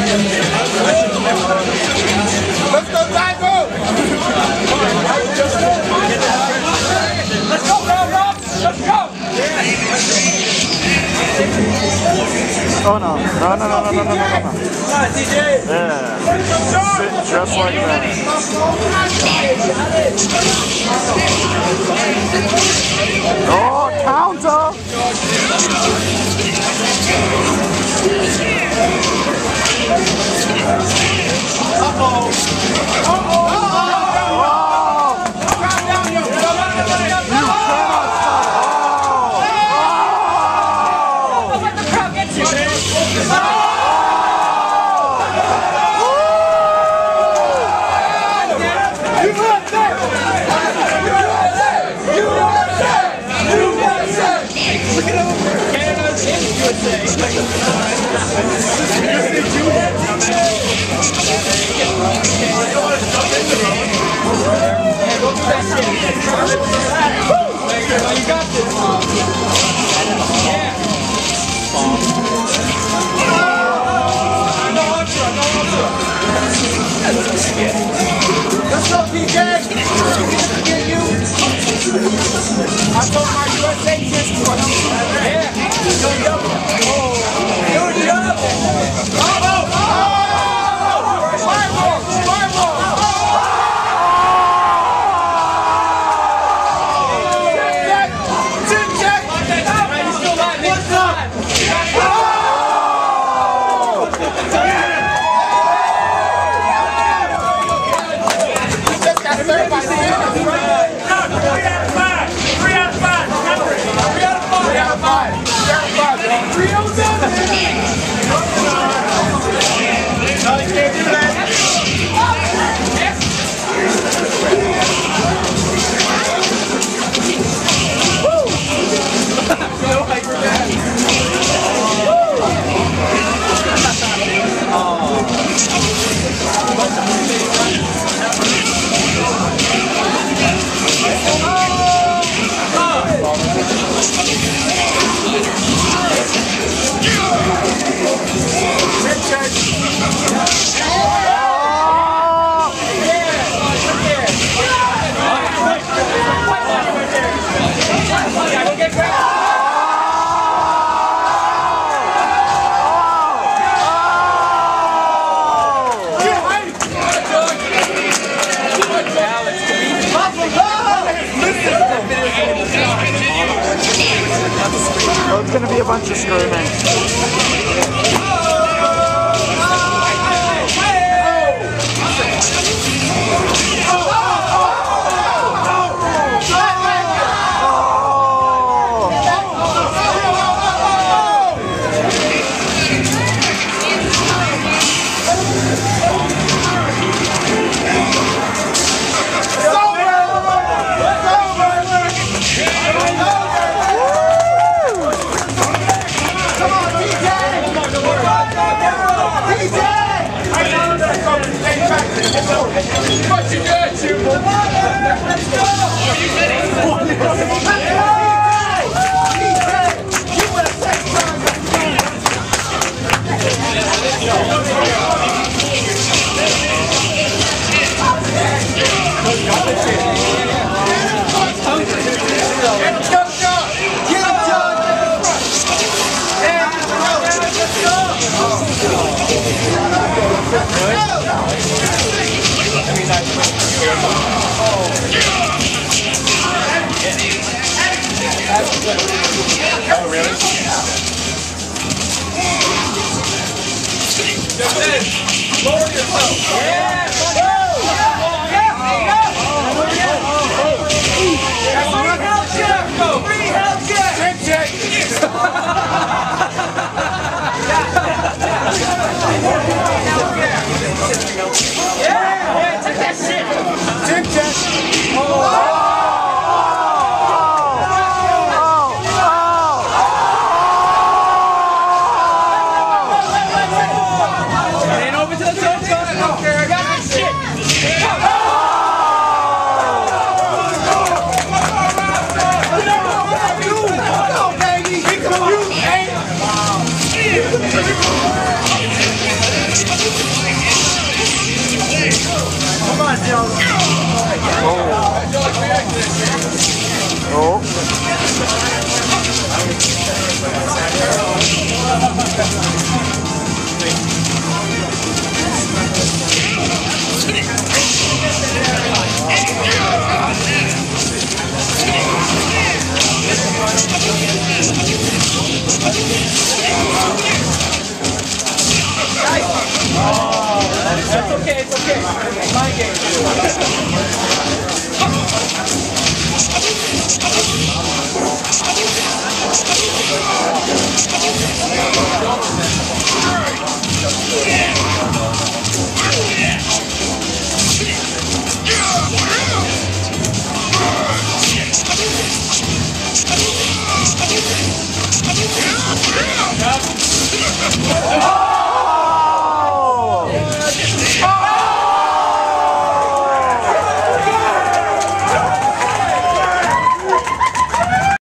Let's go, Taco! Let's go, Rob! Let's go! Oh no. No. Yeah. Sit just like that. Oh, counter! You got this. Yeah. Let's go, PJ. Get you. I told my USA kids to come. Yeah. Oh, it's gonna be a bunch of screaming. What you got, you? Let's go! You want to take Oh, really? Lower yourself. Yeah! Yeah, take that shit. Tip check. It ain't over to the top. it's okay. It's my game.